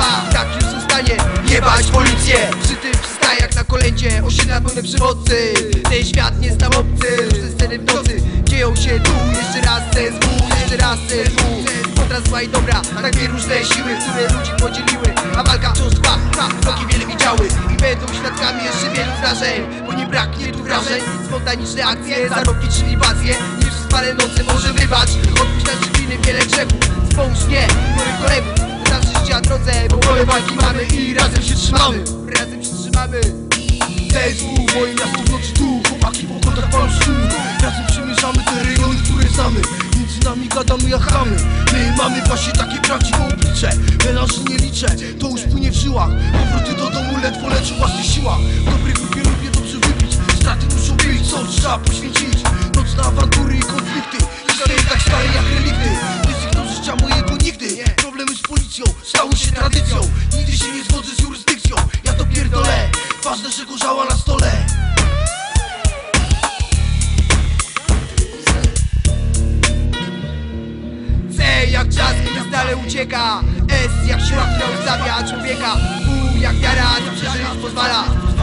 Tak już zostanie, jebać policję. Przy tym przystaje jak na kolędzie, osiedla pełne przywodcy. Ten świat nie stał obcy, różne sceny w nocy dzieją się tu. Jeszcze raz CSW, jeszcze raz CSW. Kontra zła i dobra, tak dwie różne siły, które ludzi podzieliły. A walka wciąż trwa, kroki wiele widziały. I będą świadkami jeszcze wielu zdarzeń, bo nie braknie tu wrażeń. Spontaniczne akcje, zarobki czy libacje. Niż w spale nocy może wybacz, odpuść na drzwiny wiele grzechów. Spójrz mnie, moich kolegów, zawsze życia drodze, bo pole walki mamy i razem się trzymamy. Razem się trzymamy. CSW, moje miasto w nocy tu, chłopaki po kątach palą szum. Razem przemierzamy te rejony, które znamy. Między nami gadamy jak chamy. My mamy właśnie takie prawdziwe oblicze. Melanży nie liczę, to już płynie w żyłach. Powroty do domu ledwo leczą własnych siłach. W dobrej grupie lubię dobrze wypić. Straty muszą być, co trzeba poświęcić. Nocne awantury i konflikty. Historie tak stare jak relikty. Nie znikną z życia mojego nigdy. Problemy z policją stały się tradycją. Nigdy się nie zgodzę z jurysdykcją. Ja to pierdolę, ważne, że gorzała na stole. C jak czas, kiedy stale ucieka. S jak siła, która ustawia człowieka. U jak wiara, co przeżyć pozwala.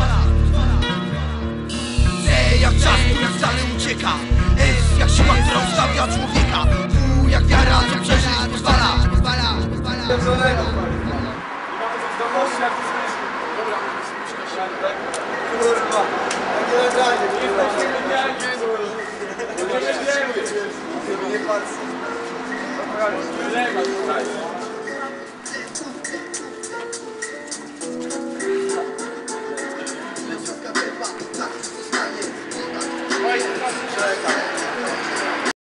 C jak czas, który stale ucieka. S jak siła, która ustawia człowieka. U jak wiara, co przeżyć pozwala.